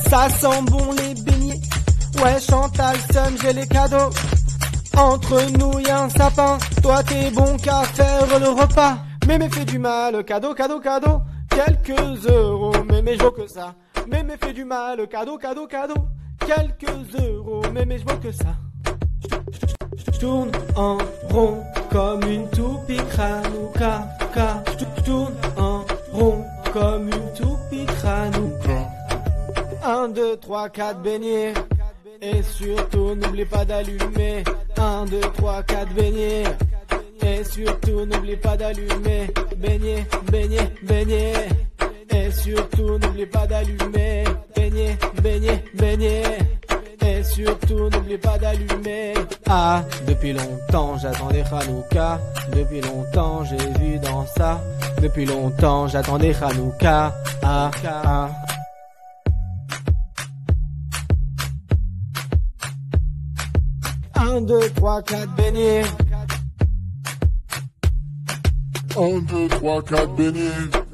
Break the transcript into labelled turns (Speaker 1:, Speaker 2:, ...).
Speaker 1: Ça sent bon les beignets. Ouais, Chantal, seum, j'ai les cadeaux. Entre nous y'a un sapin. Toi t'es bon qu'à faire le repas. Mémé fait du mal, cadeau, cadeau, cadeau. Quelques euros, mémé je vaux que ça. Mémé fait du mal, cadeau, cadeau, cadeau. Quelques euros, mémé je vaux que ça. Tourne en rond comme une toupie Hanouka. Tourne en rond comme une toupie Hanouka. 1, 2, 3, 4 beignets. Et surtout n'oublie pas d'allumer. 1, 2, 3, 4 beignets. Et surtout n'oublie pas d'allumer. Beignet, beignet, beignet. Et surtout n'oublie pas d'allumer. Beignet, beignet, beignet. Et surtout n'oublie pas d'allumer. Ah, depuis longtemps j'attendais Hanouka. Depuis longtemps j'ai vu dans ça. Depuis longtemps j'attendais Hanouka. Ah, ah. 1, 2, 3, 4 beignets.
Speaker 2: 1, 2, 3, 4 beignets.